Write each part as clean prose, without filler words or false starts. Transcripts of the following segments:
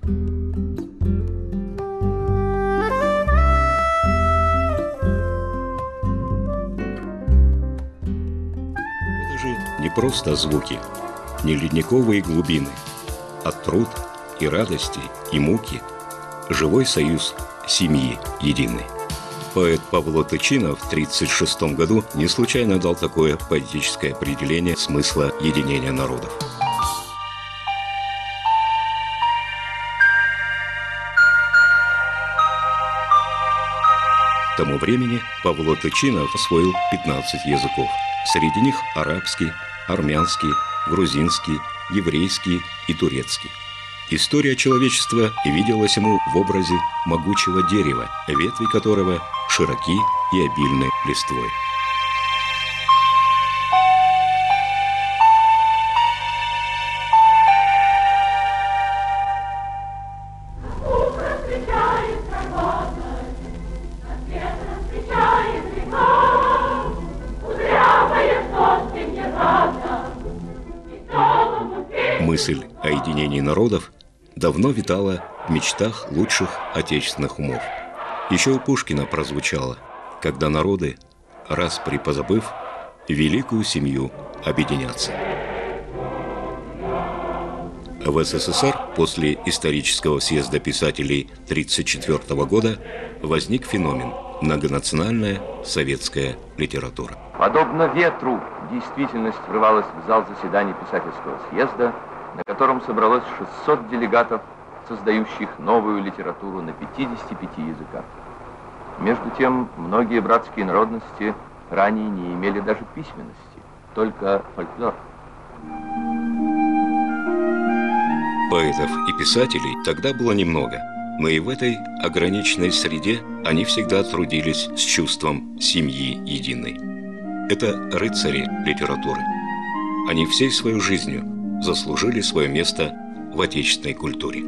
Это же не просто звуки, не ледниковые глубины, а труд и радости, и муки, живой союз семьи единой. Поэт Павло Тычинов в 1936 году не случайно дал такое поэтическое определение смысла единения народов. К тому времени Павло Тычинов освоил 15 языков. Среди них арабский, армянский, грузинский, еврейский и турецкий. История человечества виделась ему в образе могучего дерева, ветви которого широки и обильны листвой. Мысль о единении народов давно витала в мечтах лучших отечественных умов. Еще у Пушкина прозвучало: когда народы, раз припозабыв, великую семью объединятся. В СССР после исторического съезда писателей 1934 года возник феномен – многонациональная советская литература. Подобно ветру, действительность врывалась в зал заседаний писательского съезда, на котором собралось 600 делегатов, создающих новую литературу на 55 языках. Между тем, многие братские народности ранее не имели даже письменности, только фольклор. Поэтов и писателей тогда было немного, но и в этой ограниченной среде они всегда трудились с чувством семьи единой. Это рыцари литературы. Они всей своей жизнью заслужили свое место в отечественной культуре.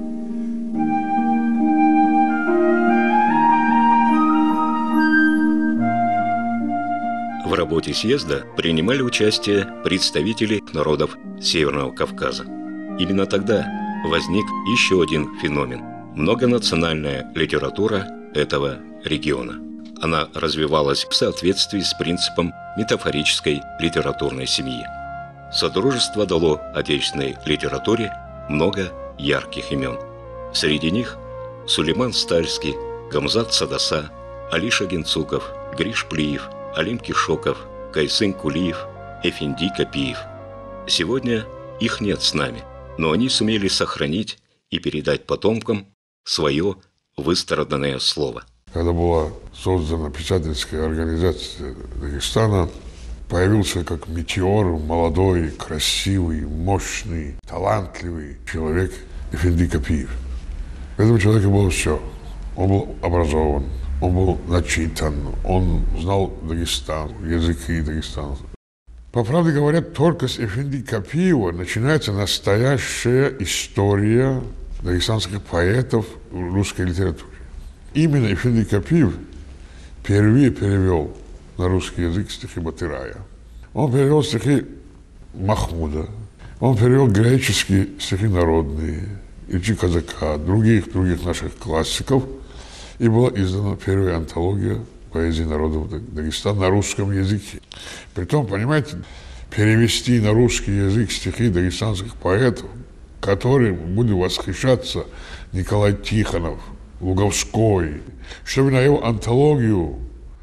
В работе съезда принимали участие представители народов Северного Кавказа. Именно тогда возник еще один феномен – многонациональная литература этого региона. Она развивалась в соответствии с принципом метафорической литературной семьи. Содружество дало отечественной литературе много ярких имен. Среди них Сулейман Стальский, Гамзат Садаса, Али Шагенцуков, Гриш Плиев, Алим Кишоков, Кайсын Кулиев, Эфенди Капиев. Сегодня их нет с нами, но они сумели сохранить и передать потомкам свое выстраданное слово. Когда была создана писательская организация Дагестана, появился как метеор молодой, красивый, мощный, талантливый человек Эфенди Капиев. В этом человеке было все. Он был образован, он был начитан, он знал Дагестан, языки Дагестана. По правде говоря, только с Эфенди Капиева начинается настоящая история дагестанских поэтов в русской литературе. Именно Эфенди Капиев впервые перевел на русский язык стихи Батырая. Он перевел стихи Махмуда, он перевел греческие стихи народные, Ильича Казака, других наших классиков, и была издана первая антология поэзии народов Дагестана на русском языке. Притом, понимаете, перевести на русский язык стихи дагестанских поэтов, которым будет восхищаться Николай Тихонов, Луговской, чтобы на его антологию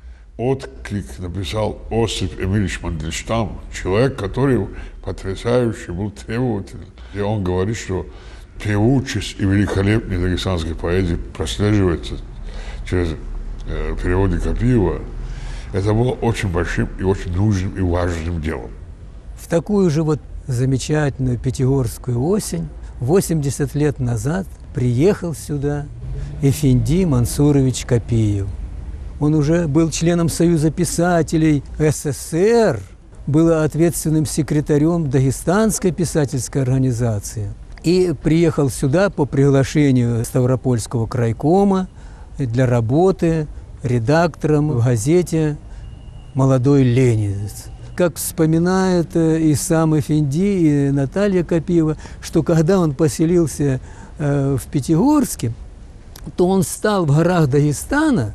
отклик написал Осип Эмильевич Мандельштам, человек, который потрясающий был требовательный. И он говорит, что певучесть и великолепие дагестанской поэзии прослеживается через переводы Капиева. Это было очень большим и очень нужным и важным делом. В такую же вот замечательную пятигорскую осень 80 лет назад приехал сюда Эфенди Мансурович Капиев. Он уже был членом Союза писателей СССР, был ответственным секретарем Дагестанской писательской организации и приехал сюда по приглашению Ставропольского крайкома для работы редактором в газете «Молодой ленинец». как вспоминают и сам Эфенди, и Наталья Копиева, что когда он поселился в Пятигорске, то он стал в горах Дагестана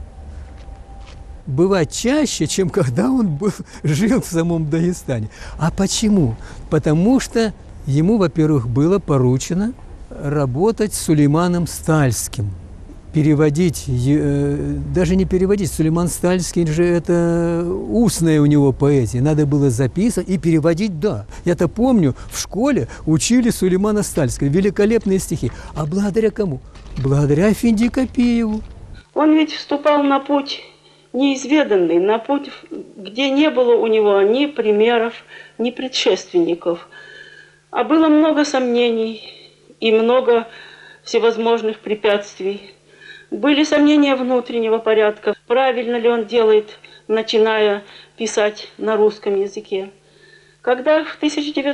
бывать чаще, чем когда он жил в самом Дагестане. А почему? Потому что ему, во-первых, было поручено работать с Сулейманом Стальским. Переводить, даже не переводить, Сулейман Стальский же это устная у него поэзия, надо было записывать и переводить, да. Я-то помню, в школе учили Сулеймана Стальского, великолепные стихи. А благодаря кому? Благодаря Эфенди Копиеву. Он ведь вступал на путь неизведанный, на путь, где не было у него ни примеров, ни предшественников. А было много сомнений и много всевозможных препятствий. Были сомнения внутреннего порядка, правильно ли он делает, начиная писать на русском языке. Когда в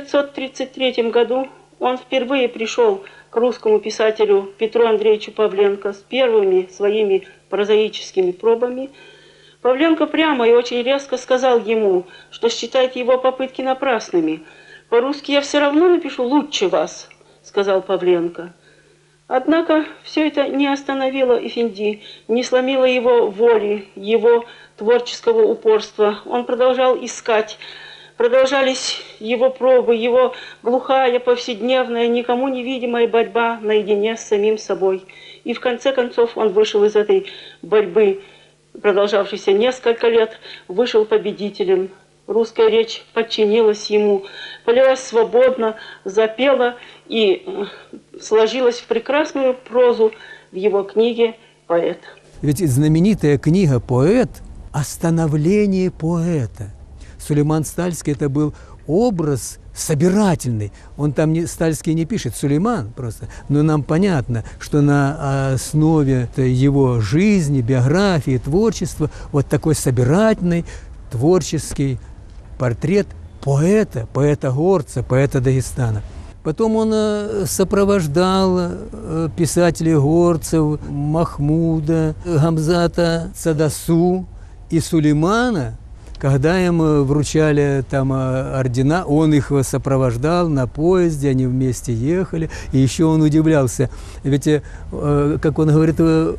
1933 году он впервые пришел к русскому писателю Петру Андреевичу Павленко с первыми своими прозаическими пробами, Павленко прямо и очень резко сказал ему, что считает его попытки напрасными. «По-русски я все равно напишу лучше вас», — сказал Павленко. Однако все это не остановило Эфенди, не сломило его воли, его творческого упорства. Он продолжал искать, продолжались его пробы, его глухая, повседневная, никому невидимая борьба наедине с самим собой. И в конце концов он вышел из этой борьбы, продолжавшейся несколько лет, вышел победителем. Русская речь подчинилась ему, полилась свободно, запела и сложилась в прекрасную прозу в его книге «Поэт». Ведь знаменитая книга «Поэт» – о становлении поэта. Сулейман Стальский – это был образ собирательный. Он там Стальский не пишет, Сулейман просто. Но нам понятно, что на основе его жизни, биографии, творчества вот такой собирательный, творческий портрет поэта, поэта-горца, поэта Дагестана. Потом он сопровождал писателей горцев Махмуда, Гамзата Цадасу и Сулеймана. Когда им вручали там ордена, он их сопровождал на поезде, они вместе ехали. И еще он удивлялся, ведь, как он говорит,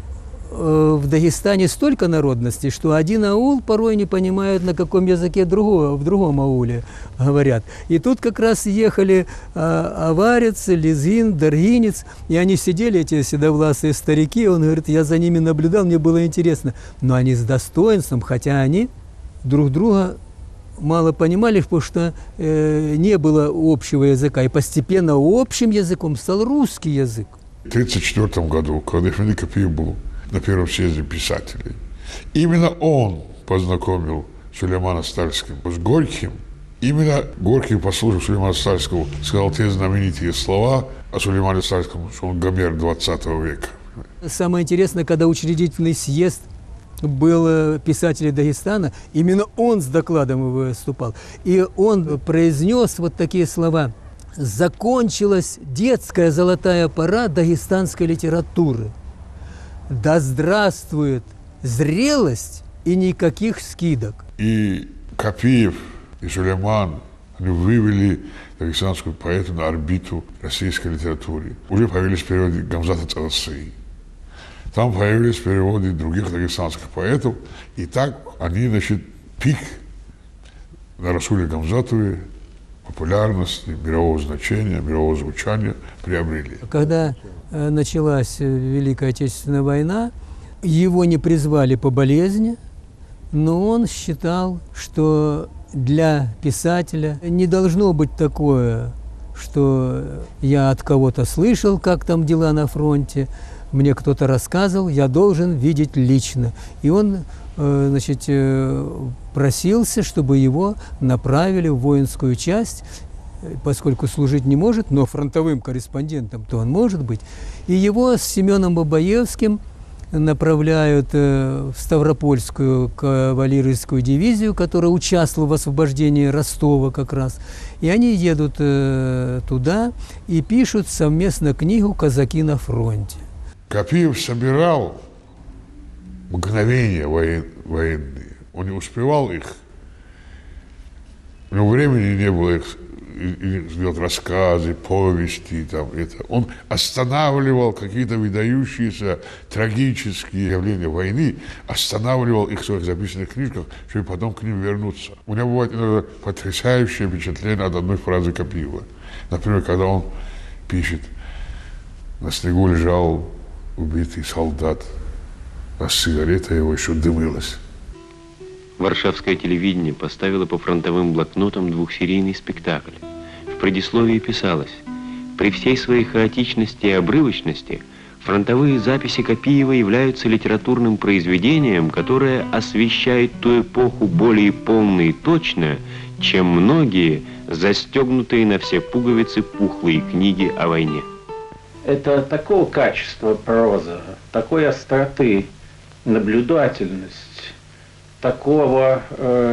в Дагестане столько народностей, что один аул порой не понимает, на каком языке в другом ауле говорят. И тут как раз ехали аварец, лезгин, даргинец, и они сидели, эти седовласые старики, он говорит, я за ними наблюдал, мне было интересно. Но они с достоинством, хотя они друг друга мало понимали, потому что не было общего языка. И постепенно общим языком стал русский язык. В 1934 году, когда Эфенди Копиев был на первом съезде писателей, именно он познакомил Сулеймана Стальского с Горьким. Именно Горький, послушав Сулеймана Стальского, сказал те знаменитые слова о Сулеймане Стальском, что он Гомер 20 века. Самое интересное, когда учредительный съезд был писателей Дагестана, именно он с докладом выступал. И он произнес вот такие слова: «Закончилась детская золотая пора дагестанской литературы. Да здравствует зрелость и никаких скидок». И Копиев, и Сулейман, они вывели дагестанскую поэту на орбиту российской литературы. Уже появились переводы Гамзата Цадасы. Там появились переводы других дагестанских поэтов. И так они, значит, пик на Расуле Гамзатове популярности, мирового значения, мирового звучания приобрели. Когда началась Великая Отечественная война, его не призвали по болезни, но он считал, что для писателя не должно быть такое, что я от кого-то слышал, как там дела на фронте, мне кто-то рассказывал, я должен видеть лично. И он, значит, просился, чтобы его направили в воинскую часть, поскольку служить не может, но фронтовым корреспондентом-то он может быть. И его с Семеном Бабаевским направляют в Ставропольскую кавалерийскую дивизию, которая участвовала в освобождении Ростова как раз. И они едут туда и пишут совместно книгу «Казаки на фронте». Копиев собирал мгновения военные, он не успевал их У него времени не было делать рассказы, повести, там, это. Он останавливал какие-то выдающиеся трагические явления войны, останавливал их в своих записанных книжках, чтобы потом к ним вернуться. У него бывает потрясающее впечатление от одной фразы Капиева. Например, когда он пишет: на снегу лежал убитый солдат, а сигарета его еще дымилась. Варшавское телевидение поставило по фронтовым блокнотам двухсерийный спектакль. В предисловии писалось: при всей своей хаотичности и обрывочности фронтовые записи Капиева являются литературным произведением, которое освещает ту эпоху более полно и точно, чем многие застегнутые на все пуговицы пухлые книги о войне. Это такого качества проза, такой остроты, наблюдательность, такого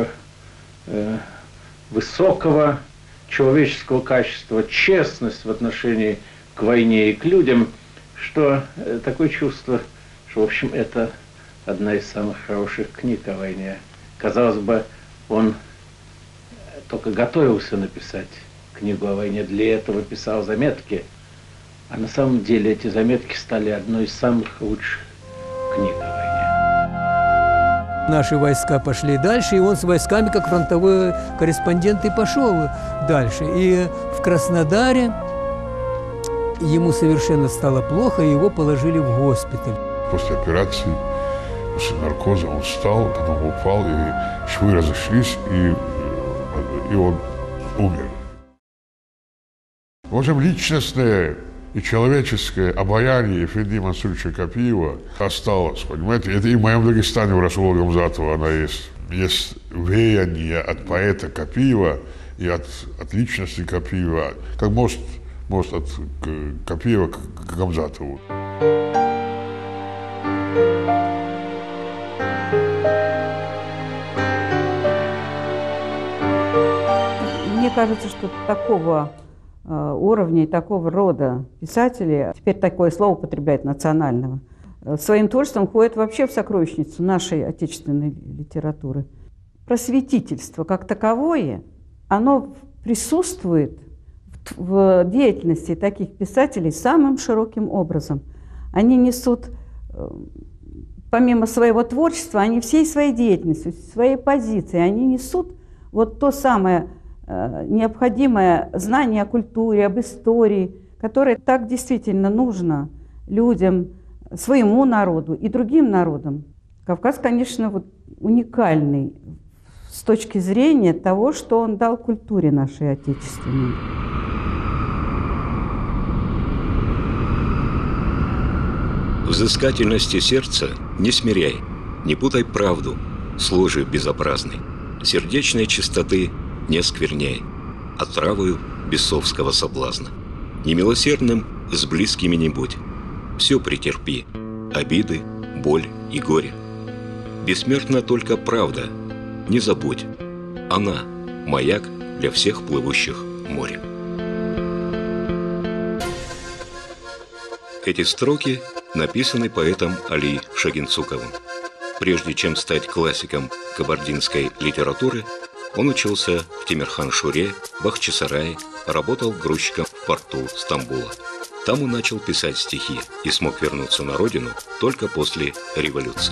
высокого человеческого качества, честность в отношении к войне и к людям, что такое чувство, что, в общем, это одна из самых хороших книг о войне. Казалось бы, он только готовился написать книгу о войне, для этого писал заметки, а на самом деле эти заметки стали одной из самых лучших книг о войне. Наши войска пошли дальше, и он с войсками, как фронтовой корреспондент, и пошел дальше. И в Краснодаре ему совершенно стало плохо, и его положили в госпиталь. После операции, после наркоза он встал, потом упал, и швы разошлись, и он умер. В общем, личностное и человеческое обаяние Эфенди Мансуровича Капиева осталось, понимаете? Это и в моем Дагестане у Расула Гамзатова она есть. Есть веяние от поэта Капиева и от личности Капиева, как мост от Капиева к Гамзатову. Мне кажется, что такого уровня и такого рода писатели, теперь такое слово употребляют, национального, своим творчеством ходят вообще в сокровищницу нашей отечественной литературы. Просветительство как таковое, оно присутствует в деятельности таких писателей самым широким образом. Они несут, помимо своего творчества, они всей своей деятельностью, своей позиции, они несут вот то самое необходимое знание о культуре, об истории, которое так действительно нужно людям, своему народу и другим народам. Кавказ, конечно, вот уникальный с точки зрения того, что он дал культуре нашей отечественной. Взыскательности сердца не смиряй, не путай правду с ложью безобразной, сердечной чистоты не оскверняй, отравою бесовского соблазна. Немилосердным с близкими не будь, все претерпи, обиды, боль и горе. Бессмертна только правда, не забудь, она – маяк для всех плывущих морем. Эти строки написаны поэтом Али Шагинцуковым. Прежде чем стать классиком кабардинской литературы, он учился в Темирхан-Шуре, Бахчисарае, работал грузчиком в порту Стамбула. Там он начал писать стихи и смог вернуться на родину только после революции.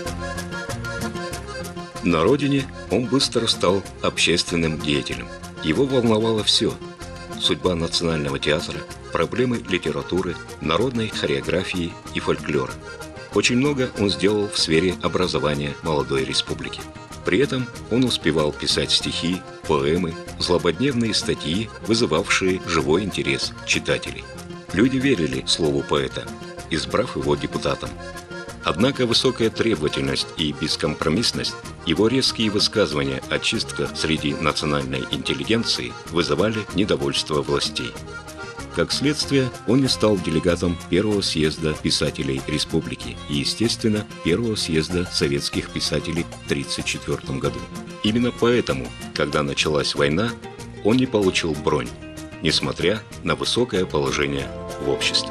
На родине он быстро стал общественным деятелем. Его волновало все – судьба национального театра, проблемы литературы, народной хореографии и фольклора. Очень много он сделал в сфере образования молодой республики. При этом он успевал писать стихи, поэмы, злободневные статьи, вызывавшие живой интерес читателей. Люди верили слову поэта, избрав его депутатом. Однако высокая требовательность и бескомпромиссность, его резкие высказывания о чистках среди национальной интеллигенции вызывали недовольство властей. Как следствие, он не стал делегатом Первого съезда писателей республики и, естественно, Первого съезда советских писателей в 1934 году. Именно поэтому, когда началась война, он не получил бронь, несмотря на высокое положение в обществе.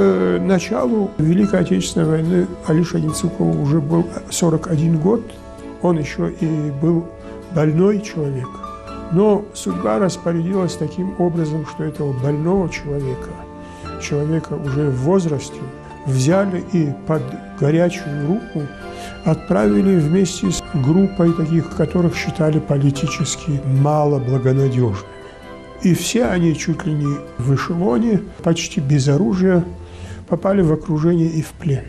К началу Великой Отечественной войны Али Шагинцукову уже был 41 год. Он еще и был больной человек. Но судьба распорядилась таким образом, что этого больного человека уже в возрасте, взяли и под горячую руку отправили вместе с группой таких, которых считали политически мало благонадежными. И все они чуть ли не в эшелоне, почти без оружия, попали в окружение и в плен.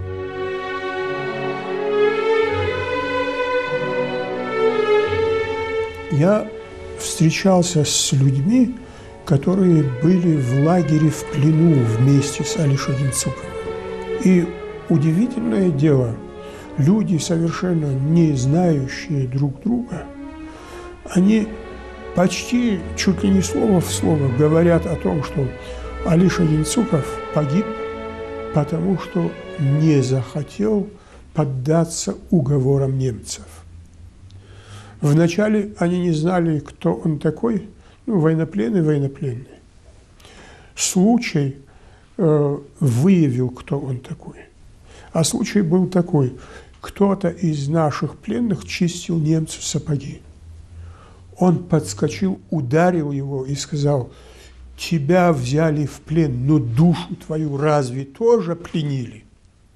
Я встречался с людьми, которые были в лагере в плену вместе с Али Шагинцуковым. И удивительное дело, люди, совершенно не знающие друг друга, они почти чуть ли не слово в слово говорят о том, что Али Шагинцуков погиб, потому что не захотел поддаться уговорам немцев. Вначале они не знали, кто он такой, военнопленный. Случай выявил, кто он такой. А случай был такой: кто-то из наших пленных чистил немцу сапоги. Он подскочил, ударил его и сказал: тебя взяли в плен, но душу твою разве тоже пленили?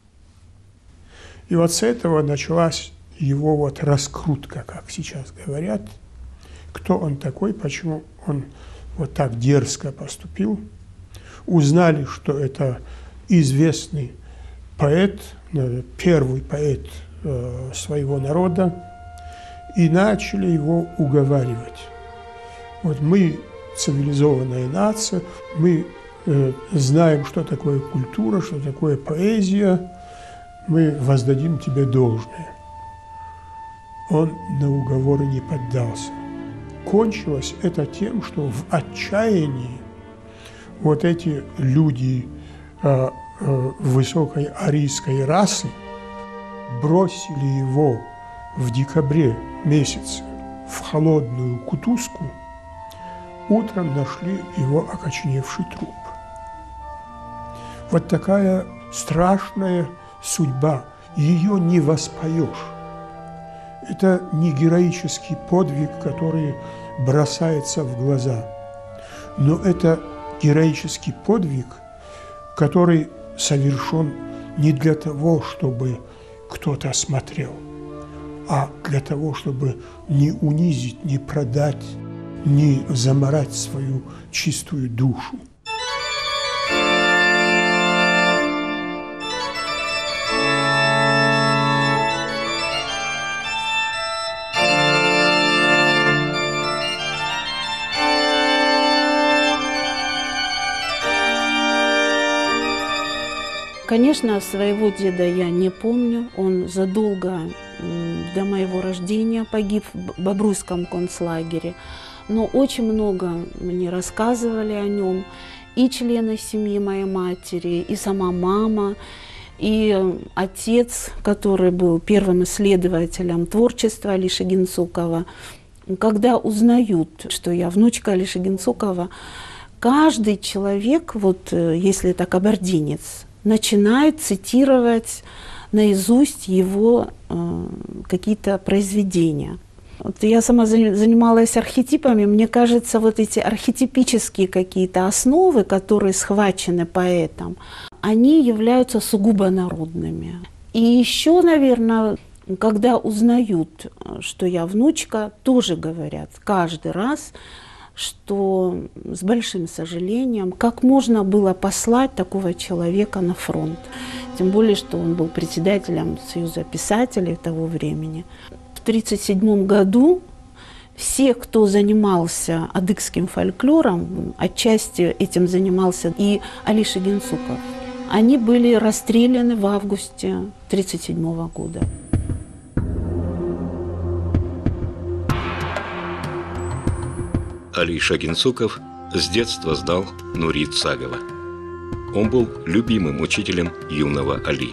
И вот с этого началась его раскрутка, как сейчас говорят. Кто он такой, почему он вот так дерзко поступил. Узнали, что это известный поэт, первый поэт своего народа, и начали его уговаривать. Вот мы цивилизованная нация, мы знаем, что такое культура, что такое поэзия, мы воздадим тебе должное. Он на уговоры не поддался. Кончилось это тем, что в отчаянии вот эти люди высокой арийской расы бросили его в декабре месяце в холодную кутузку. Утром нашли его окоченевший труп. Вот такая страшная судьба, ее не воспоешь. Это не героический подвиг, который бросается в глаза, но это героический подвиг, который совершен не для того, чтобы кто-то смотрел, а для того, чтобы не унизить, не продать, не заморать свою чистую душу. Конечно, своего деда я не помню. Он задолго до моего рождения погиб в Бобруйском концлагере. Но очень много мне рассказывали о нем и члены семьи моей матери, и сама мама, и отец, который был первым исследователем творчества Али Шагинцукова. Когда узнают, что я внучка Али Шагинцукова, каждый человек, вот если это кабардинец, начинает цитировать наизусть его какие-то произведения. Вот я сама занималась архетипами, мне кажется, вот эти архетипические какие-то основы, которые схвачены поэтом, они являются сугубо народными. И еще, наверное, когда узнают, что я внучка, тоже говорят каждый раз, что с большим сожалением, как можно было послать такого человека на фронт. Тем более, что он был председателем Союза писателей того времени. В 1937 году все, кто занимался адыгским фольклором, отчасти этим занимался и Али Шагинцуков, они были расстреляны в августе 1937 года. Али Шагинцуков с детства знал Нури Цагова. Он был любимым учителем юного Али.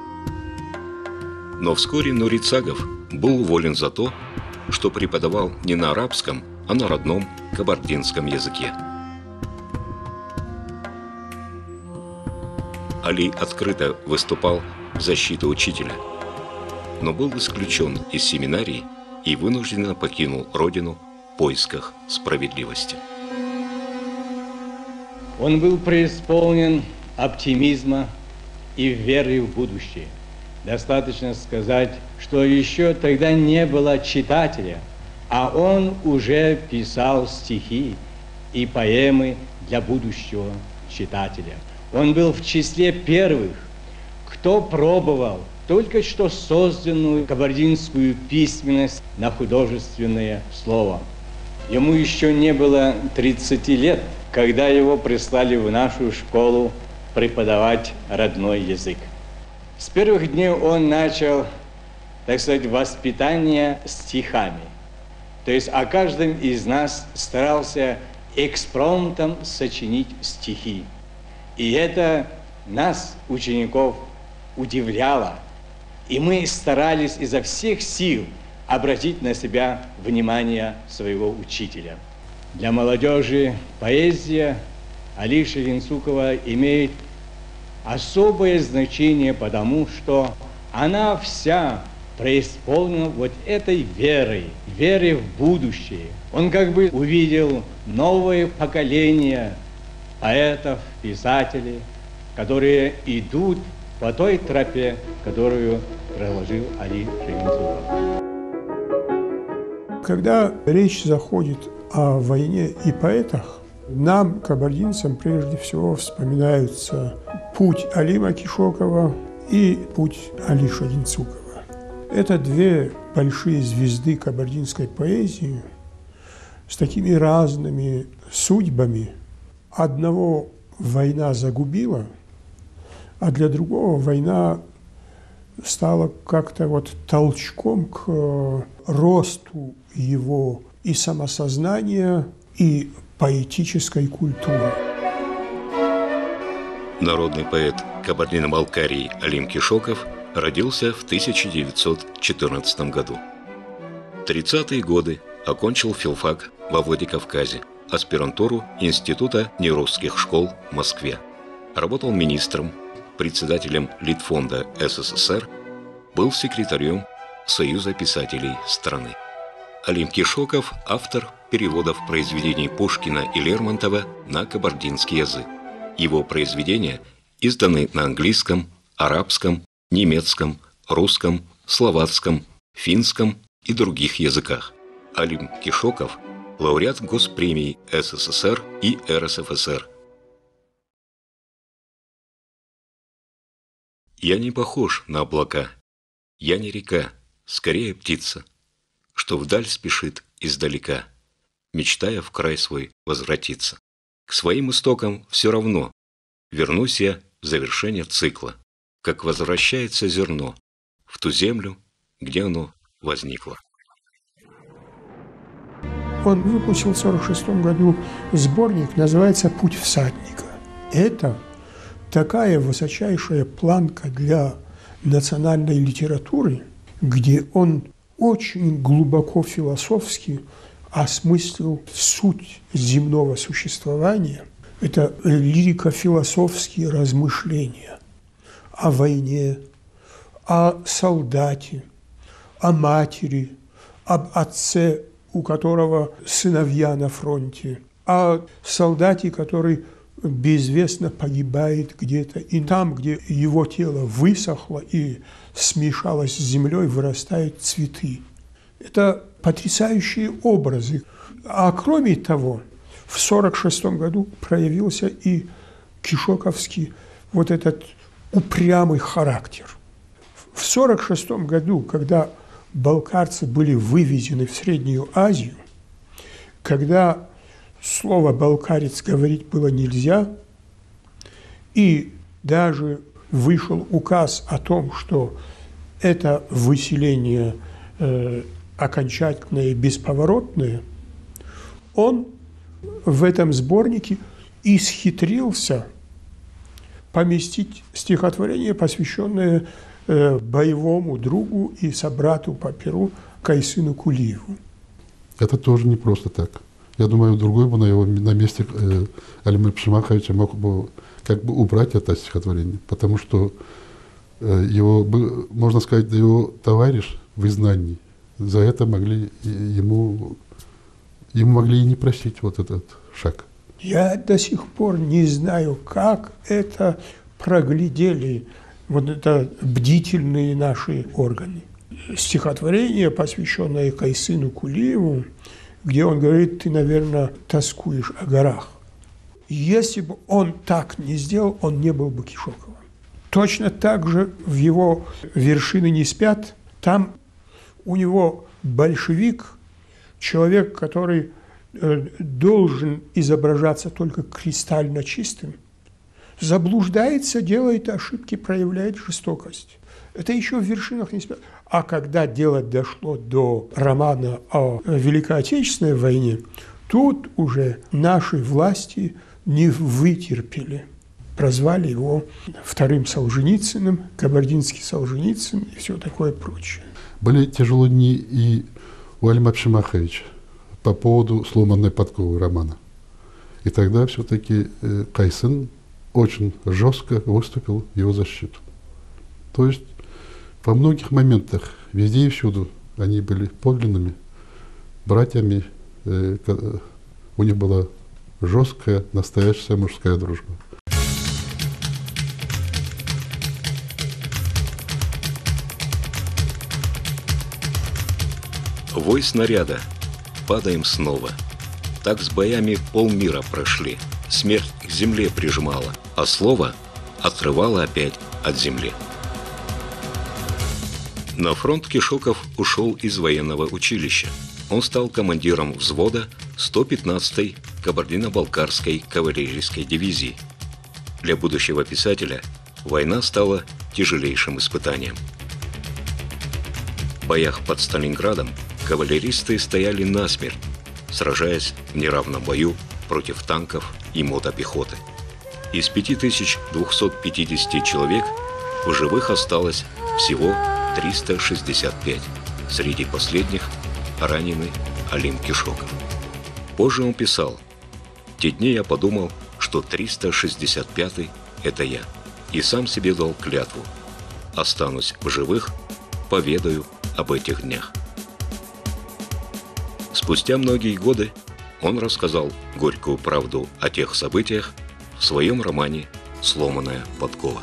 Но вскоре Нури Цагов был уволен за то, что преподавал не на арабском, а на родном кабардинском языке. Али открыто выступал в защиту учителя, но был исключен из семинарии и вынужденно покинул родину в поисках справедливости. Он был преисполнен оптимизма и веры в будущее. Достаточно сказать, что еще тогда не было читателя, а он уже писал стихи и поэмы для будущего читателя. Он был в числе первых, кто пробовал только что созданную кабардинскую письменность на художественное слово. Ему еще не было 30 лет, когда его прислали в нашу школу преподавать родной язык. С первых дней он начал, так сказать, воспитание стихами. То есть о каждом из нас старался экспромтом сочинить стихи. И это нас, учеников, удивляло. И мы старались изо всех сил обратить на себя внимание своего учителя. Для молодежи поэзия Али Шеринцукова имеет особое значение, потому что она вся преисполнена вот этой верой в будущее. Он как бы увидел новое поколение поэтов, писателей, которые идут по той тропе, которую проложил Али Шеринцуков. Когда речь заходит о войне и поэтах, нам, кабардинцам, прежде всего вспоминаются путь Алима Кишокова и путь Али Шеринцукова. Это две большие звезды кабардинской поэзии с такими разными судьбами. Одного война загубила, а для другого война стала как-то вот толчком к росту его и самосознания, и поэтической культуры. Народный поэт Кабардино-Балкарии Алим Кишоков родился в 1914 году. В 30-е годы окончил филфак во Владикавказе, аспирантуру Института нерусских школ в Москве. Работал министром, председателем Литфонда СССР, был секретарем Союза писателей страны. Алим Кишоков – автор переводов произведений Пушкина и Лермонтова на кабардинский язык. Его произведения изданы на английском, арабском, немецком, русском, словацком, финском и других языках. Алим Кишоков – лауреат госпремий СССР и РСФСР. Я не похож на облака, я не река, скорее птица, что вдаль спешит издалека, мечтая в край свой возвратиться. К своим истокам все равно, вернусь я в завершение цикла, как возвращается зерно в ту землю, где оно возникло. Он выпустил в 1946 году сборник, называется «Путь всадника». Это такая высочайшая планка для национальной литературы, где он очень глубоко философски осмыслил суть земного существования. Это лирико-философские размышления о войне, о солдате, о матери, об отце, у которого сыновья на фронте, о солдате, который безвестно погибает где-то, и там, где его тело высохло и смешалось с землей, вырастают цветы. Это потрясающие образы. А кроме того, в 1946 году проявился и кишоковский вот этот упрямый характер. В 1946 году, когда балкарцы были вывезены в Среднюю Азию, когда слово «балкарец» говорить было нельзя, и даже вышел указ о том, что это выселение окончательное и бесповоротное, он в этом сборнике исхитрился поместить стихотворение, посвященное боевому другу и собрату по перу Кайсыну Кулиеву. Это тоже не просто так. Я думаю, другой бы на месте Алима Пшимаховича мог бы как бы убрать это стихотворение, потому что его, можно сказать, его товарищ в изгнании, за это ему могли и не простить вот этот шаг. Я до сих пор не знаю, как это проглядели вот это бдительные наши органы. Стихотворение, посвященное Кайсыну Кулиеву, где он говорит: ты, наверное, тоскуешь о горах. Если бы он так не сделал, он не был бы Кишоковым. Точно так же в его «Вершины не спят», там у него большевик, человек, который должен изображаться только кристально чистым, заблуждается, делает ошибки, проявляет жестокость. Это еще в «Вершинах не спят». А когда дело дошло до романа о Великой Отечественной войне, тут уже наши власти не вытерпели. Прозвали его вторым Солженицыным, Кабардинский Солженицын и все такое прочее. Были тяжелые дни и у Алима Пшимаховича по поводу сломанной подковы романа. И тогда все-таки Кайсын очень жестко выступил в его защиту. То есть во многих моментах, везде и всюду, они были подлинными братьями, у них была жесткая, настоящая мужская дружба. Вой снаряда, падаем снова. Так с боями полмира прошли. Смерть к земле прижимала, а слово отрывало опять от земли. На фронт Кишоков ушел из военного училища. Он стал командиром взвода 115-й Кабардино-Балкарской кавалерийской дивизии. Для будущего писателя война стала тяжелейшим испытанием. В боях под Сталинградом кавалеристы стояли насмерть, сражаясь в неравном бою против танков и мотопехоты. Из 5250 человек в живых осталось всего 365. Среди последних раненый Алим Кишоков. Позже он писал: «Те дни я подумал, что 365-й – это я, и сам себе дал клятву. Останусь в живых, поведаю об этих днях». Спустя многие годы он рассказал горькую правду о тех событиях в своем романе «Сломанная подкова».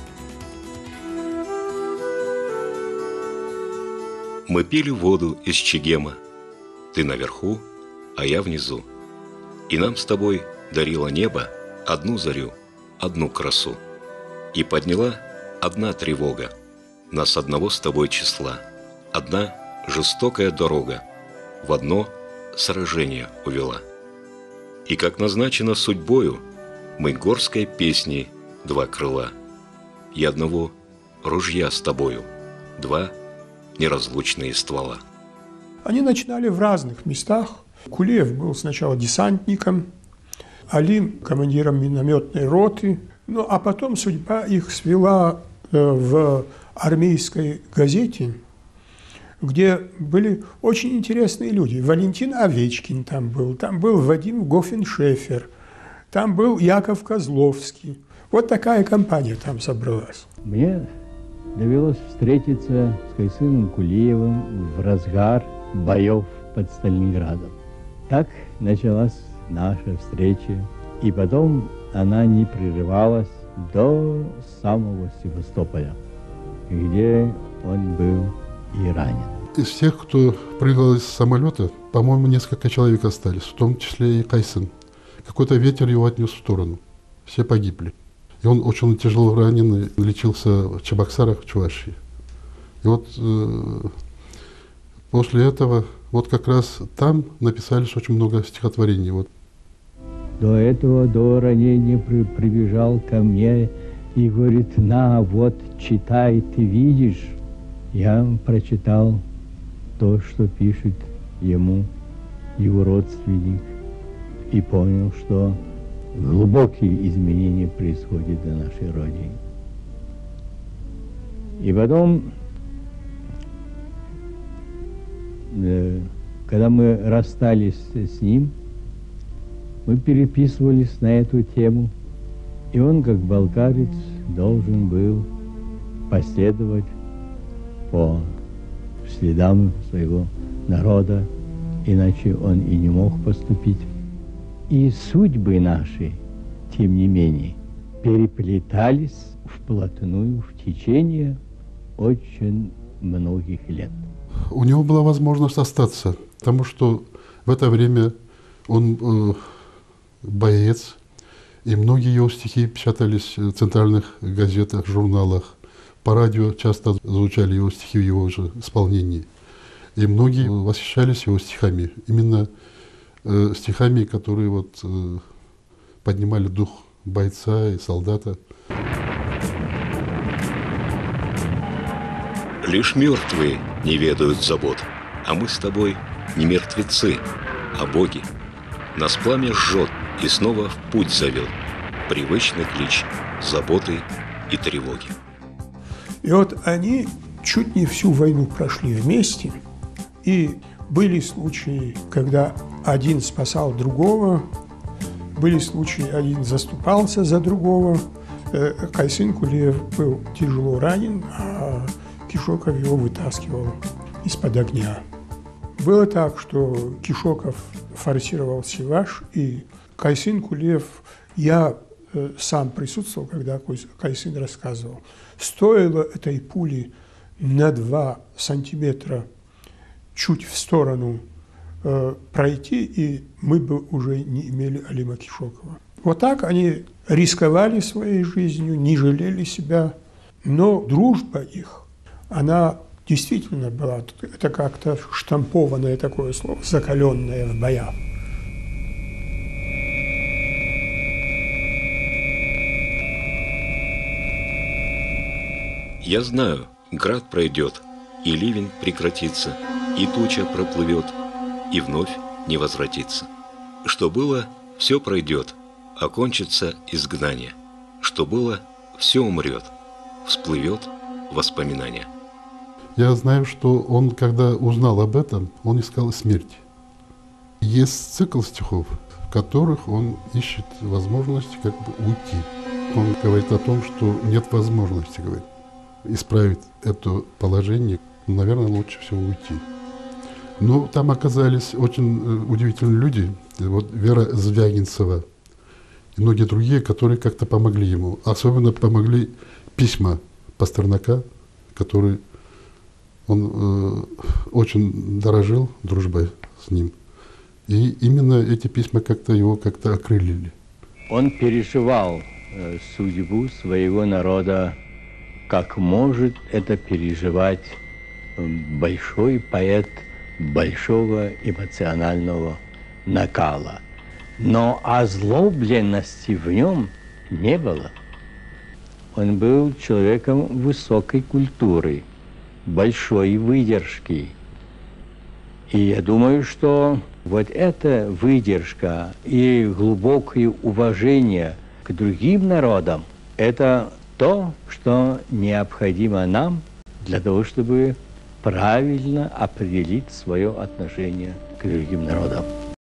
Мы пили воду из чегема, ты наверху, а я внизу. И нам с тобой дарило небо одну зарю, одну красу. И подняла одна тревога, нас одного с тобой числа. Одна жестокая дорога в одно сражение увела. И как назначено судьбою, мы горской песни два крыла. И одного ружья с тобою, два неразлучные ствола. Они начинали в разных местах. Кулиев был сначала десантником, Алим командиром минометной роты, ну а потом судьба их свела в армейской газете, где были очень интересные люди. Валентин Овечкин там был Вадим Гофеншефер, там был Яков Козловский. Вот такая компания там собралась. Мне довелось встретиться с Кайсыном Кулиевым в разгар боев под Сталинградом. Так началась наша встреча, и потом она не прерывалась до самого Севастополя, где он был и ранен. Из тех, кто прыгал из самолета, по-моему, несколько человек остались, в том числе и Кайсын. Какой-то ветер его отнес в сторону. Все погибли. И он очень тяжело раненый, лечился в Чебоксарах, в Чувашии. И вот после этого, вот как раз там написались очень много стихотворений. Вот. До этого, до ранения прибежал ко мне и говорит: на, вот, читай, ты видишь. Я прочитал то, что пишет ему его родственник, и понял, что глубокие изменения происходят на нашей родине. И потом, когда мы расстались с ним, мы переписывались на эту тему, И он, как балкарец, должен был последовать по следам своего народа, иначе он и не мог поступить. И судьбы наши, тем не менее, переплетались вплотную в течение очень многих лет. У него была возможность остаться, потому что в это время он боец, и многие его стихи печатались в центральных газетах, журналах. По радио часто звучали его стихи в его же исполнении. И многие восхищались его стихами, именно стихами, которые вот поднимали дух бойца и солдата. Лишь мертвые не ведают забот, а мы с тобой не мертвецы, а боги. Нас пламя жжет и снова в путь зовет привычный клич заботы и тревоги. И вот они чуть не всю войну прошли вместе, и были случаи, когда один спасал другого, были случаи, один заступался за другого. Кайсын Кулиев был тяжело ранен, а Кишоков его вытаскивал из-под огня. Было так, что Кишоков форсировал Сиваш, и Кайсын Кулиев, я сам присутствовал, когда Кайсын рассказывал, стоило этой пули на 2 сантиметра чуть в сторону пройти, и мы бы уже не имели Алима Кишокова. Вот так они рисковали своей жизнью, не жалели себя, но дружба их, она действительно была, это как-то штампованное такое слово, закаленное в боях. Я знаю, град пройдет, и ливень прекратится, и туча проплывет, и вновь не возвратится. Что было, все пройдет, окончится изгнание. Что было, все умрет, всплывет воспоминание. Я знаю, что он, когда узнал об этом, он искал смерти. Есть цикл стихов, в которых он ищет возможности как бы уйти. Он говорит о том, что нет возможности, говорит, исправить это положение, наверное, лучше всего уйти. Но там оказались очень удивительные люди. Вот Вера Звягинцева и многие другие, которые как-то помогли ему. Особенно помогли письма Пастернака, которые он очень дорожил дружбой с ним. И именно эти письма как-то его как-то окрылили. Он переживал судьбу своего народа, как может это переживать большой поэт большого эмоционального накала. Но озлобленности в нем не было. Он был человеком высокой культуры, большой выдержки. И я думаю, что вот эта выдержка и глубокое уважение к другим народам – это то, что необходимо нам для того, чтобы правильно определить свое отношение к другим народам.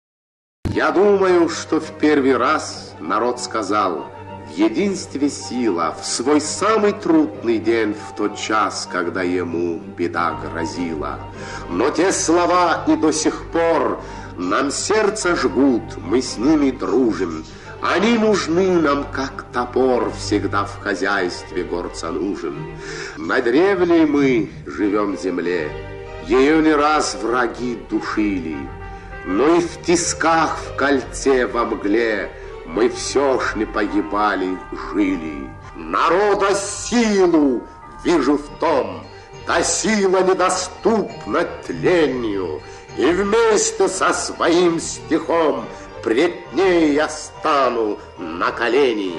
Я думаю, что в первый раз народ сказал: в единстве сила, в свой самый трудный день, в тот час, когда ему беда грозила. Но те слова и до сих пор нам сердце жгут, мы с ними дружим. Они нужны нам, как топор, всегда в хозяйстве горца нужен. На древней мы живем земле, ее не раз враги душили, но и в тисках, в кольце, во мгле мы все ж не погибали, жили. Народа силу вижу в том, та сила недоступна тлению, и вместе со своим стихом пред ней я стану на колени.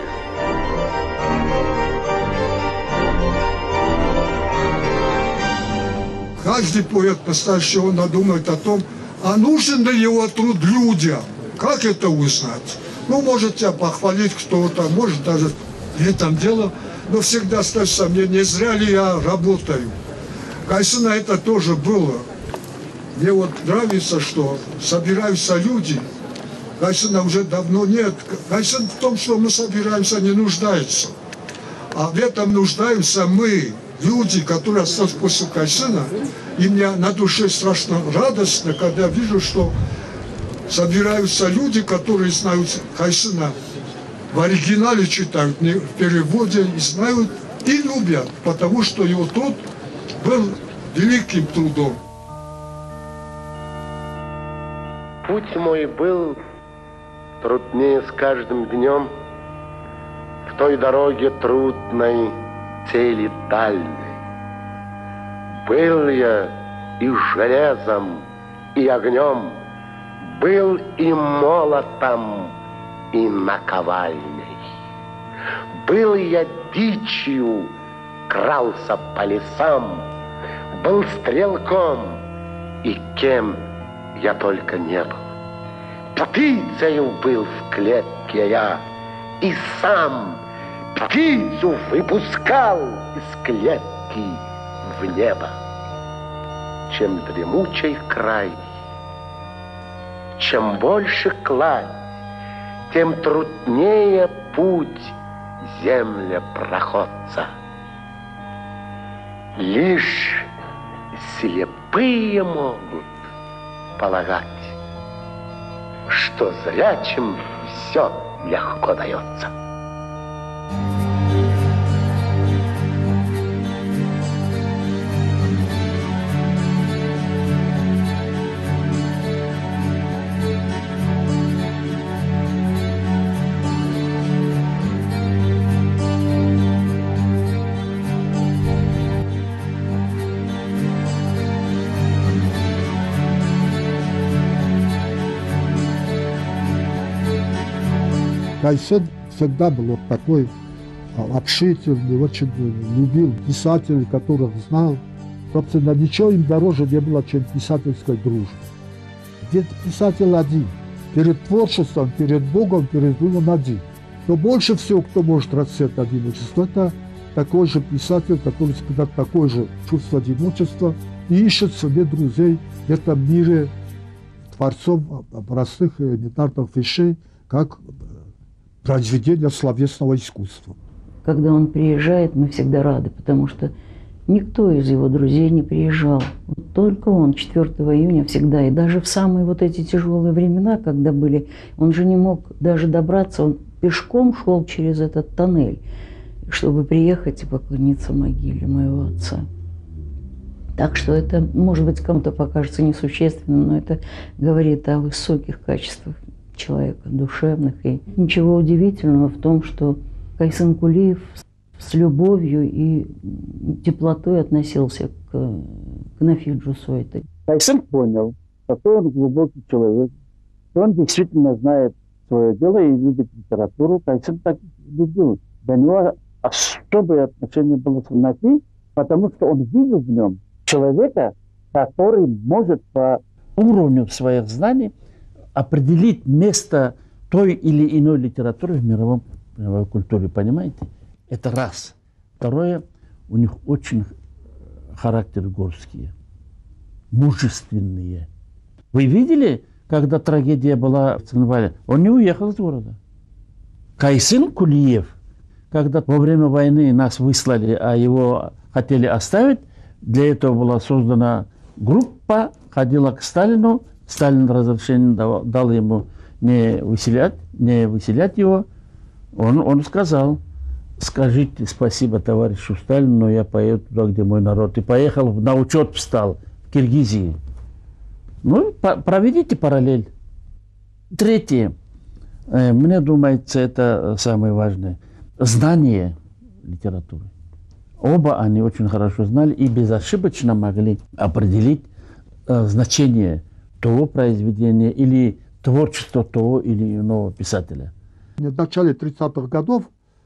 Каждый поэт, по-старше, он надумает о том, а нужен ли его труд людям. Как это узнать? Ну, может тебя похвалить кто-то, может даже не там дело, но всегда остается сомнение, зря ли я работаю. Кайсына это тоже было. Мне вот нравится, что собираются люди, Кайсена уже давно нет. Кайсен в том, что мы собираемся, не нуждается. А в этом нуждаемся мы, люди, которые остались после Кайсена. И мне на душе страшно радостно, когда вижу, что собираются люди, которые знают Кайсена, в оригинале читают, не в переводе, и знают, и любят, потому что его труд был великим трудом. Путь мой был труднее с каждым днем, в той дороге трудной, цели дальней. Был я и железом, и огнем, был и молотом, и наковальней. Был я дичью, крался по лесам, был стрелком, и кем я только не был. Птицею был в клетке я, и сам птицу выпускал из клетки в небо. Чем дремучий край, чем больше кладь, тем труднее путь земля проходца. Лишь слепые могут полагать, что зрячим все легко дается. Кайсен всегда был вот такой общительный, очень любил писателей, которых знал. Собственно, ничего им дороже не было, чем писательской дружбы. Где писатель один, перед творчеством, перед Богом, перед Богом один. Но больше всего, кто может расцвет одиночества, это такой же писатель, который испытывает такое же чувство одиночества и ищет себе друзей в этом мире, творцов простых элементарных вещей, как произведение словесного искусства. Когда он приезжает, мы всегда рады, потому что никто из его друзей не приезжал. Вот только он 4 июня всегда. И даже в самые вот эти тяжелые времена, когда были, он же не мог даже добраться, он пешком шел через этот тоннель, чтобы приехать и поклониться могиле моего отца. Так что это, может быть, кому-то покажется несущественным, но это говорит о высоких качествах человека, душевных. И ничего удивительного в том, что Кайсен Кулиев с любовью и теплотой относился к Нафиджу Сойте. Кайсен понял, какой он глубокий человек, что он действительно знает свое дело и любит литературу. Кайсен так любил. Для него особое отношение было к Нафи, потому что он видел в нем человека, который может по уровню своих знаний определить место той или иной литературы в мировой культуре, понимаете? Это раз. Второе, у них очень характер горские, мужественные. Вы видели, когда трагедия была в Цинвале? Он не уехал из города. Кайсен Кулиев, когда во время войны нас выслали, а его хотели оставить, для этого была создана группа, ходила к Сталину, Сталин разрешение дал ему не выселять его. Он сказал: скажите спасибо товарищу Сталину, но я поеду туда, где мой народ. И поехал, на учет встал в Киргизии. Ну, проведите параллель. Третье. Мне думается, это самое важное. Знание литературы. Оба они очень хорошо знали и безошибочно могли определить значение того произведения или творчества того или иного писателя. В начале 30-х годов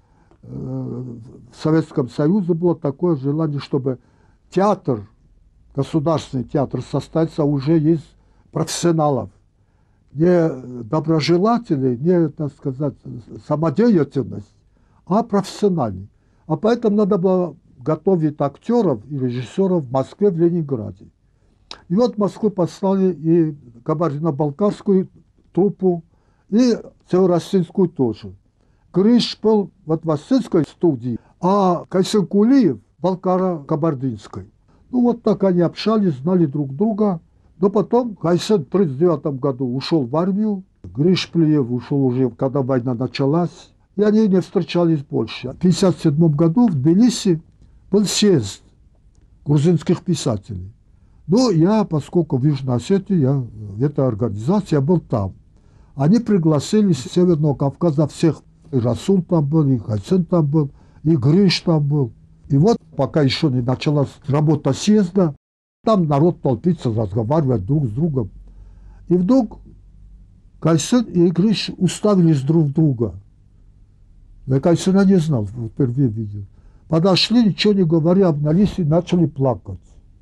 в Советском Союзе было такое желание, чтобы театр, государственный театр, состоялся уже из профессионалов. Не доброжелателей, не, так сказать, самодеятельность, а профессиональный. А поэтому надо было готовить актеров и режиссеров в Москве, в Ленинграде. И вот в Москву послали и кабардино-балкарскую труппу, И Северо-Осетинскую тоже. Гриш был вот в Осетинской студии, а Кайсен Кулиев в Кабардинской. Ну вот так они общались, знали друг друга. Но потом Кайсен в 1939 году ушел в армию, Гриш Плиев ушел уже, когда война началась, и они не встречались больше. В 1957 году в Тбилиси был съезд грузинских писателей. Но я, поскольку в Южной Осетии, я в этой организации, я был там. Они пригласили с Северного Кавказа всех. И Расул там был, и Кайсен там был, и Гриш там был. И вот, пока еще не началась работа съезда, там народ толпится, разговаривает друг с другом. И вдруг Кайсен и Гриш уставились друг в друга. Я Кайсена не знал, впервые видел. Подошли, ничего не говоря, обнялись и начали плакать.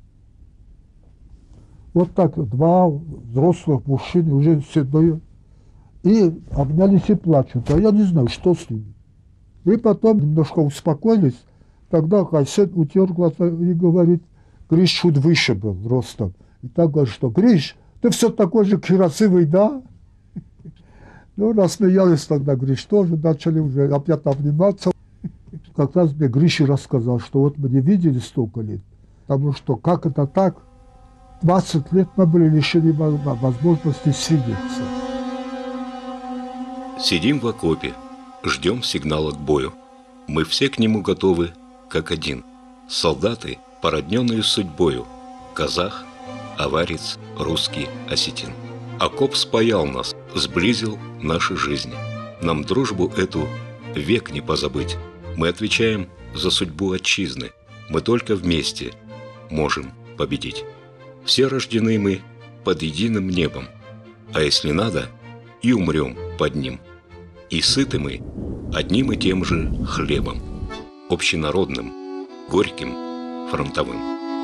Вот так два взрослых мужчины, уже седые, и обнялись и плачут. А я не знаю, что с ними. И потом немножко успокоились. Тогда Кайсен утер глаза и говорит, Гриш чуть выше был ростом. И так говорит, что Гриш, ты все такой же красивый, да? Ну, рассмеялись тогда, Гриш тоже, начали уже опять обниматься. Как раз мне Гриша рассказал, что вот мы не видели столько лет. Потому что как это так? 20 лет мы были лишены возможности свидеться. Сидим в окопе, ждем сигнала к бою. Мы все к нему готовы, как один. Солдаты, породненные судьбою. Казах, аварец, русский, осетин. Окоп спаял нас, сблизил наши жизни. Нам дружбу эту век не позабыть. Мы отвечаем за судьбу отчизны. Мы только вместе можем победить. Все рождены мы под единым небом. А если надо, и умрем под ним. И сыты мы одним и тем же хлебом. Общенародным, горьким, фронтовым.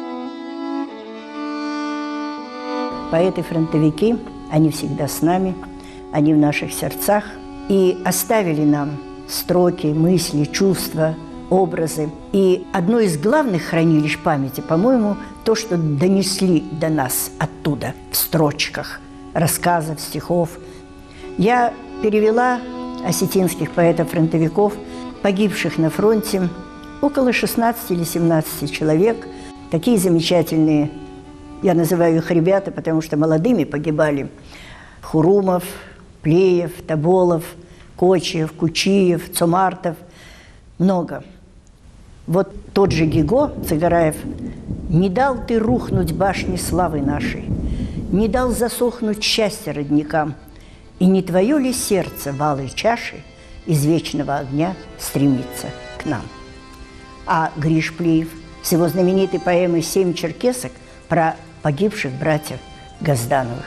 Поэты-фронтовики, они всегда с нами, они в наших сердцах и оставили нам строки, мысли, чувства, образы. И одно из главных хранилищ памяти, по-моему, то, что донесли до нас оттуда, в строчках, рассказов, стихов. Я перевела осетинских поэтов-фронтовиков, погибших на фронте, около 16 или 17 человек. Такие замечательные, я называю их ребята, потому что молодыми погибали. Хурумов, Плеев, Тоболов, Кочиев, Кучиев, Цумартов. Много. Вот тот же Гиго Цагараев: «Не дал ты рухнуть башни славы нашей, не дал засохнуть счастья родникам, и не твое ли сердце в алой чаши из вечного огня стремится к нам». А Гриш Плиев с его знаменитой поэмой «Семь черкесок» про погибших братьев Газдановых.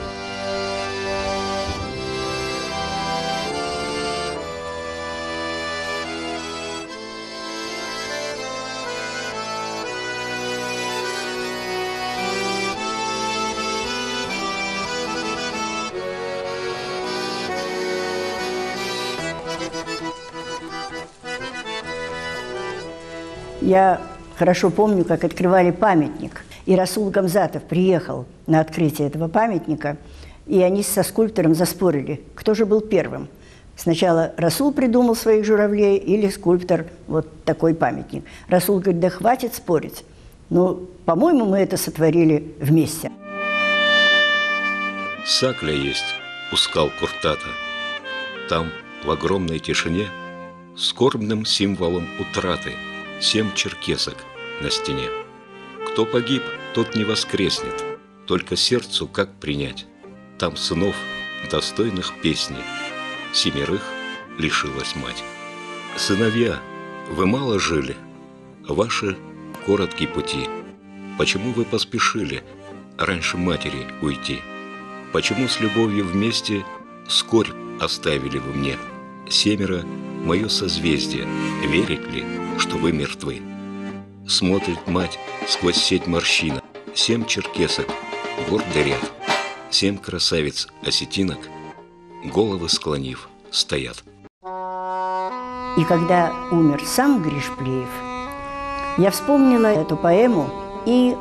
Я хорошо помню, как открывали памятник. И Расул Гамзатов приехал на открытие этого памятника, и они со скульптором заспорили, кто же был первым. Сначала Расул придумал своих журавлей или скульптор вот такой памятник. Расул говорит, да хватит спорить. Ну, по-моему, мы это сотворили вместе. Сакля есть у скал Куртата. Там, в огромной тишине, скорбным символом утраты 7 черкесок на стене. Кто погиб, тот не воскреснет, только сердцу как принять. Там сынов, достойных песни, 7 лишилась мать. Сыновья, вы мало жили, ваши короткие пути. Почему вы поспешили раньше матери уйти? Почему с любовью вместе скорбь оставили вы мне? 7 мое созвездие, верит ли, что вы мертвы? Смотрит мать сквозь сеть морщина, 7 черкесок, гордый ряд, 7 красавиц осетинок, головы склонив, стоят. И когда умер сам Гриш Плиев, я вспомнила эту поэму и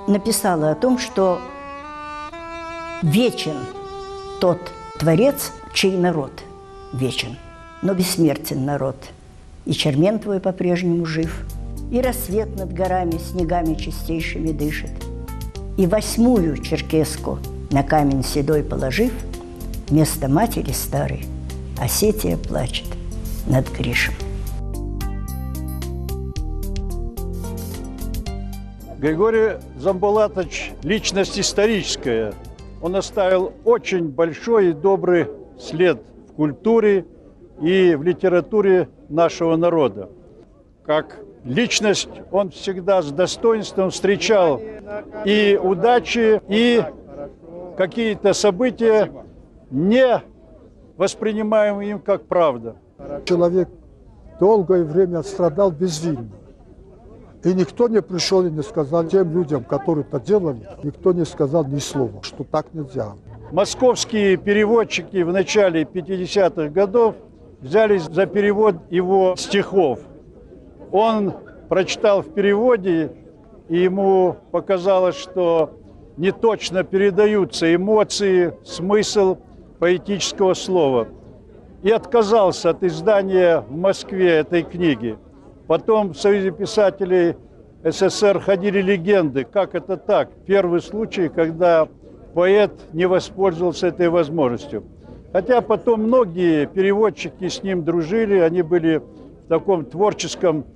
написала о том, что вечен тот творец, чей народ вечен, но бессмертен народ. И Чермен твой по-прежнему жив, и рассвет над горами снегами чистейшими дышит. И 8-ю черкеску на камень седой положив, вместо матери старой Осетия плачет над Гришем. Григорий Дзамбулатович – личность историческая. Он оставил очень большой и добрый след в культуре и в литературе нашего народа. Как личность он всегда с достоинством встречал и удачи, и какие-то события, не воспринимаемые им как правда. Человек долгое время страдал безвинно. И никто не пришел и не сказал тем людям, которые это делали, никто не сказал ни слова, что так нельзя. Московские переводчики в начале 50-х годов взялись за перевод его стихов. Он прочитал в переводе, и ему показалось, что не точно передаются эмоции, смысл поэтического слова. И отказался от издания в Москве этой книги. Потом в Союзе писателей СССР ходили легенды, как это так. Первый случай, когда поэт не воспользовался этой возможностью. Хотя потом многие переводчики с ним дружили, они были в таком творческом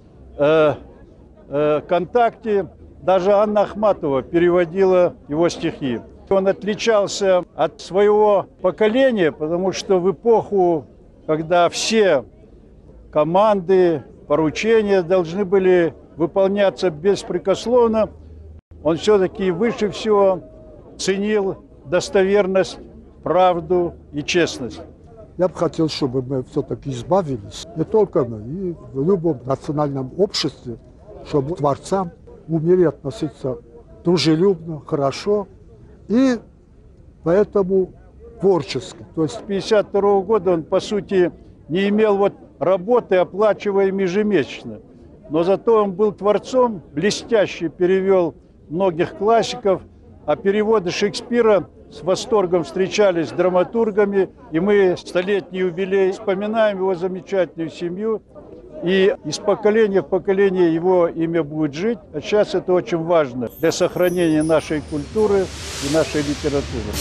контакте. Даже Анна Ахматова переводила его стихи. Он отличался от своего поколения, потому что в эпоху, когда все команды, поручения должны были выполняться беспрекословно, он все-таки выше всего ценил достоверность, правду и честность. Я бы хотел, чтобы мы все-таки избавились, не только мы, и в любом национальном обществе, чтобы к творцам умели относиться дружелюбно, хорошо и поэтому творчески. То есть с 1952 года он, по сути, не имел работы, оплачиваемой ежемесячно. Но зато он был творцом, блестяще перевел многих классиков, а переводы Шекспира с восторгом встречались с драматургами, и мы столетний юбилей вспоминаем его замечательную семью, и из поколения в поколение его имя будет жить. А сейчас это очень важно для сохранения нашей культуры и нашей литературы.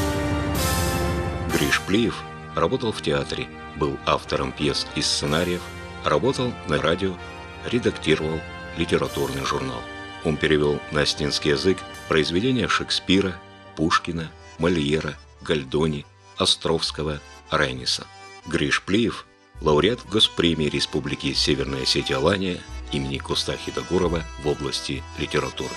Гриш Плиев работал в театре, был автором пьес и сценариев, работал на радио, редактировал литературный журнал. Он перевел на остинский язык произведения Шекспира, Пушкина, Мольера, Гальдони, Островского, Райниса. Гриш Плиев – лауреат Госпремии Республики Северная Осетия-Алания имени Костахи Дагурова в области литературы.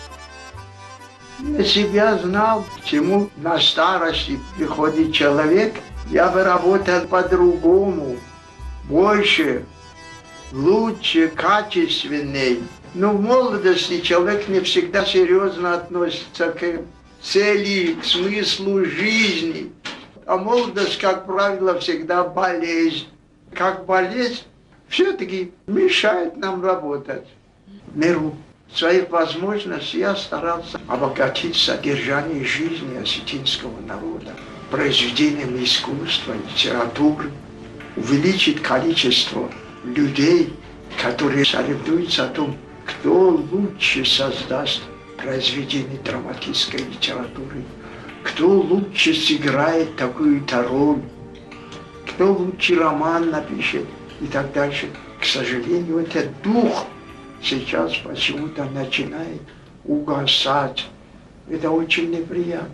Я себя знал, к чему на старости приходит человек. Я бы работал по-другому, больше, лучше, качественней. Но в молодости человек не всегда серьезно относится к цели, к смыслу жизни. А молодость, как правило, всегда болезнь. Как болезнь все-таки мешает нам работать. В меру своих возможностей я старался обогатить содержание жизни осетинского народа произведениями искусства, литературы, увеличить количество людей, которые соревнуются о том, кто лучше создаст произведение драматической литературы, кто лучше сыграет такую-то роль, кто лучше роман напишет и так дальше. К сожалению, этот дух сейчас почему-то начинает угасать. Это очень неприятно.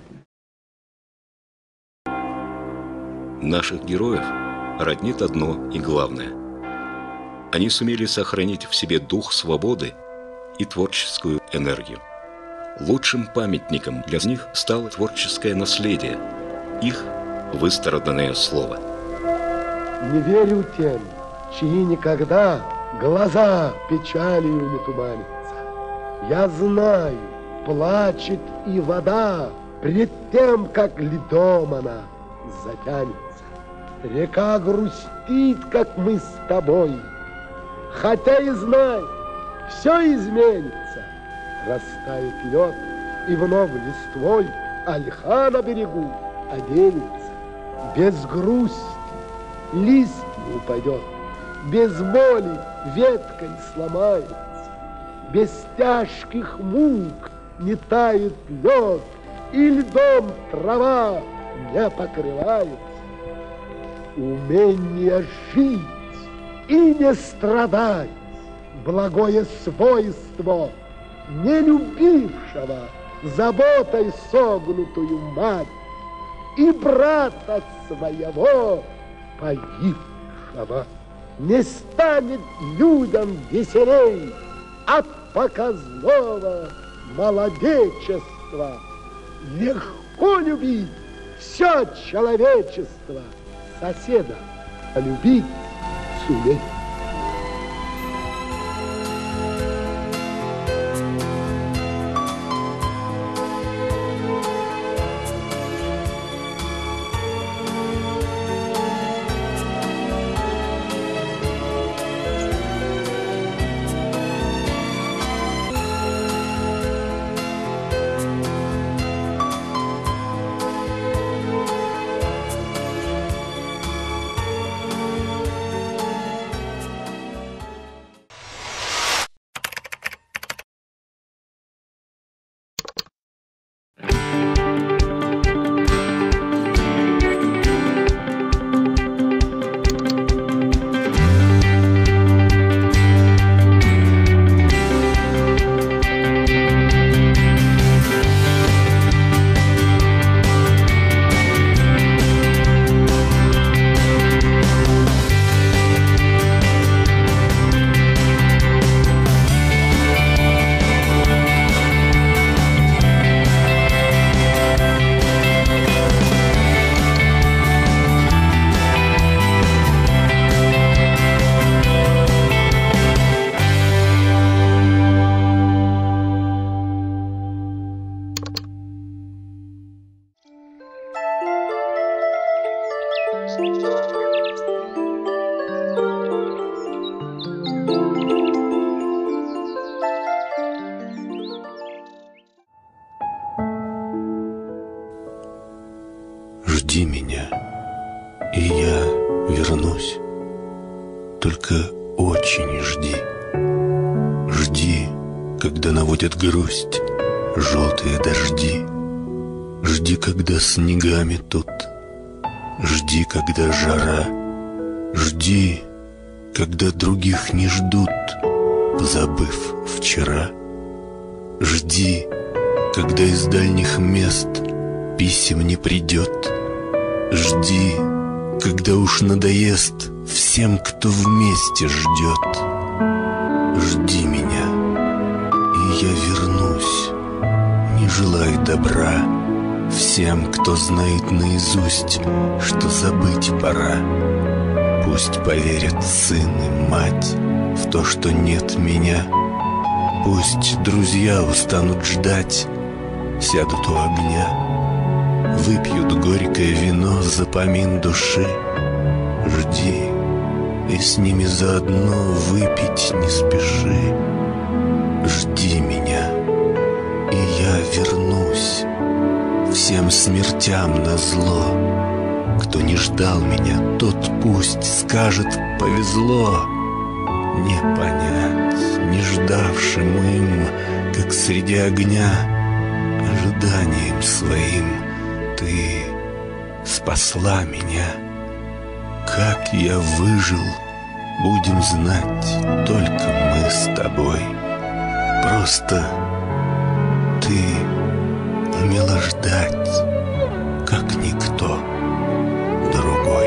Наших героев роднит одно и главное. Они сумели сохранить в себе дух свободы и творческую энергию. Лучшим памятником для них стало творческое наследие, их выстраданное слово. Не верю тем, чьи никогда глаза печалью не туманятся. Я знаю, плачет и вода пред тем, как льдом она затянется. Река грустит, как мы с тобой, хотя и знает, все изменится. Растает лед, и вновь листвой ольха на берегу оденется. без грусти лист не упадет, без боли ветка не сломается, без тяжких мук не тает лед, и льдом трава не покрывается. Умение жить и не страдать — благое свойство не любившего заботой согнутую мать и брата своего погибшего. Не станет людям веселей от показного молодечества. Легко любить все человечество, соседа любить суметь. Жди меня, и я вернусь. Только очень жди. Жди, когда наводят грусть желтые дожди. Жди, когда снегами тут. Жди, когда жара. Жди, когда других не ждут, позабыв вчера. Жди, когда из дальних мест писем не придет. Жди, когда уж надоест всем, кто вместе ждет. Жди меня, и я вернусь. Не желай добра всем, кто знает наизусть, что забыть пора. Пусть поверят сын и мать в то, что нет меня. Пусть друзья устанут ждать, сядут у огня, выпьют горькое вино за помин души. Жди, и с ними заодно выпить не спеши. Жди меня, и я вернусь всем смертям назло. Кто не ждал меня, тот пусть скажет повезло. Не понять, не ждавшим им, как среди огня, ожиданием своим ты спасла меня. Как я выжил, будем знать только мы с тобой. Просто ты умела ждать, как никто другой.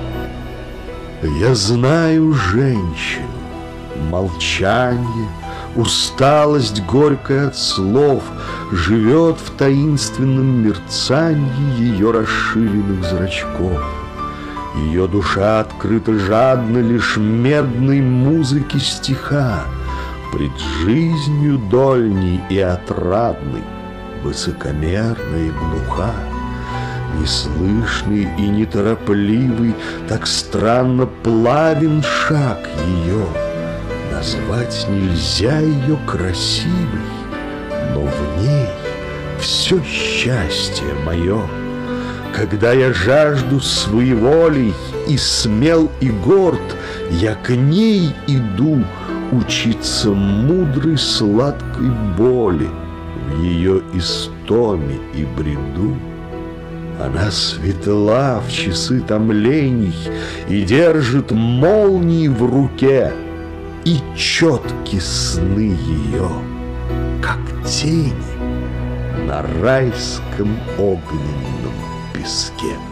Я знаю женщин, молчанье, усталость горькая от слов живет в таинственном мерцании ее расширенных зрачков. Ее душа открыта жадно лишь медной музыке стиха, пред жизнью дольней и отрадной, высокомерной и глуха. Неслышный и неторопливый, так странно плавен шаг ее. Назвать нельзя ее красивой, но в ней все счастье мое. Когда я жажду своеволей и смел и горд, я к ней иду учиться мудрой сладкой боли в ее истоме и бреду. Она светла в часы томлений и держит молнии в руке, и четки сны ее, как тени на райском огненном песке.